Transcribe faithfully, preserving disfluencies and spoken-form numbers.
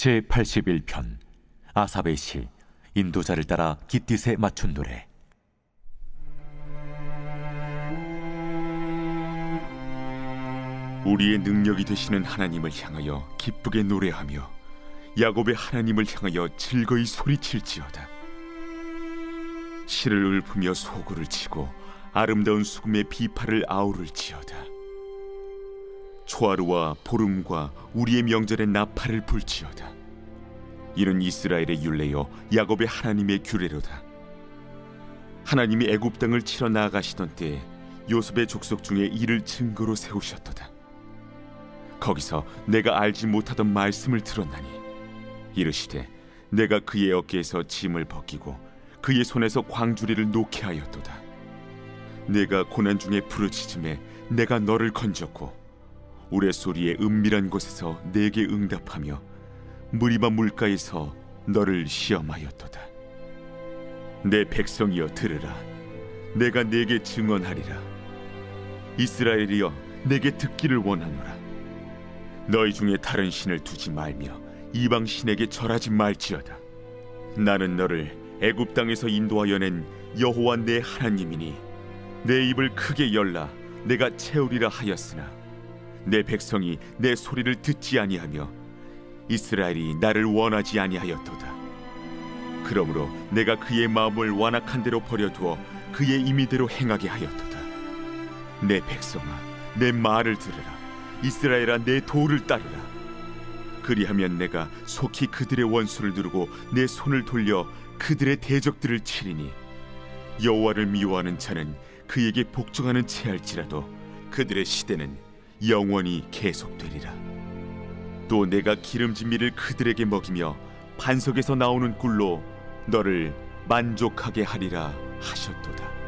제팔십일 편 아삽의 시 인도자를 따라 깃딧에 맞춘 노래. 우리의 능력이 되시는 하나님을 향하여 기쁘게 노래하며 야곱의 하나님을 향하여 즐거이 소리칠지어다. 실을 읊으며 소구를 치고 아름다운 수금의 비파를 아우를지어다. 초하루와 보름과 우리의 명절에 나팔을 불지어다. 이는 이스라엘의 율례요 야곱의 하나님의 규례로다. 하나님이 애굽 땅을 치러 나아가시던 때에 요셉의 족속 중에 이를 증거로 세우셨도다. 거기서 내가 알지 못하던 말씀을 들었나니 이르시되 내가 그의 어깨에서 짐을 벗기고 그의 손에서 광주리를 놓게 하였도다. 내가 고난 중에 부르짖음에 내가 너를 건졌고 우레소리의 은밀한 곳에서 내게 응답하며 무리바 물가에서 너를 시험하였도다. 내 백성이여 들으라. 내가 내게 증언하리라. 이스라엘이여 내게 듣기를 원하노라. 너희 중에 다른 신을 두지 말며 이방 신에게 절하지 말지어다. 나는 너를 애굽 땅에서 인도하여 낸 여호와 내 하나님이니 내 입을 크게 열라 내가 채우리라 하였으나 내 백성이 내 소리를 듣지 아니하며 이스라엘이 나를 원하지 아니하였도다. 그러므로 내가 그의 마음을 완악한 대로 버려두어 그의 임의대로 행하게 하였도다. 내 백성아 내 말을 들으라. 이스라엘아 내 도를 따르라. 그리하면 내가 속히 그들의 원수를 누르고 내 손을 돌려 그들의 대적들을 치리니 여호와를 미워하는 자는 그에게 복종하는 채할지라도 그들의 시대는 영원히 계속되리라. 또 내가 기름진 밀을 그들에게 먹이며 반석에서 나오는 꿀로 너를 만족하게 하리라 하셨도다.